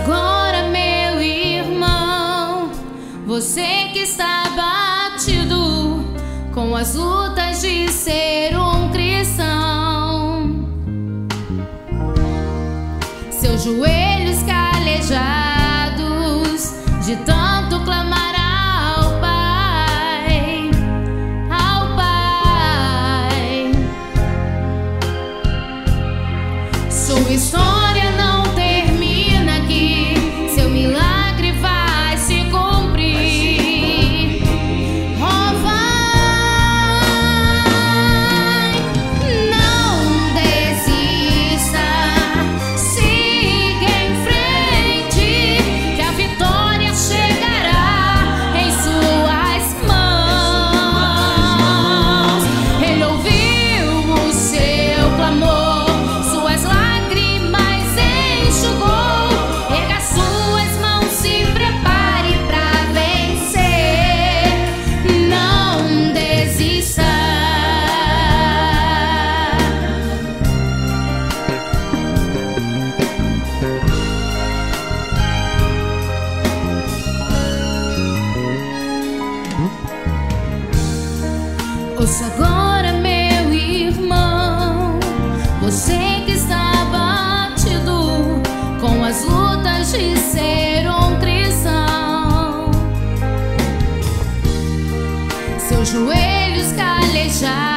agora, meu irmão, você que está batido com as lutas de ser um cristão, seus joelhos calejados de tanto clamar ao Pai, ao Pai. Sua história não termina aqui, seu milagre vai se cumprir. Oh, vai, não desista, siga em frente, que a vitória chegará em suas mãos. Ele ouviu o seu clamor, suas lágrimas enxugou. Erga suas mãos, se prepare pra vencer. Não desista. Ouça agora, meu irmão, você que está batido com as lutas de ser um cristão, seus joelhos calejados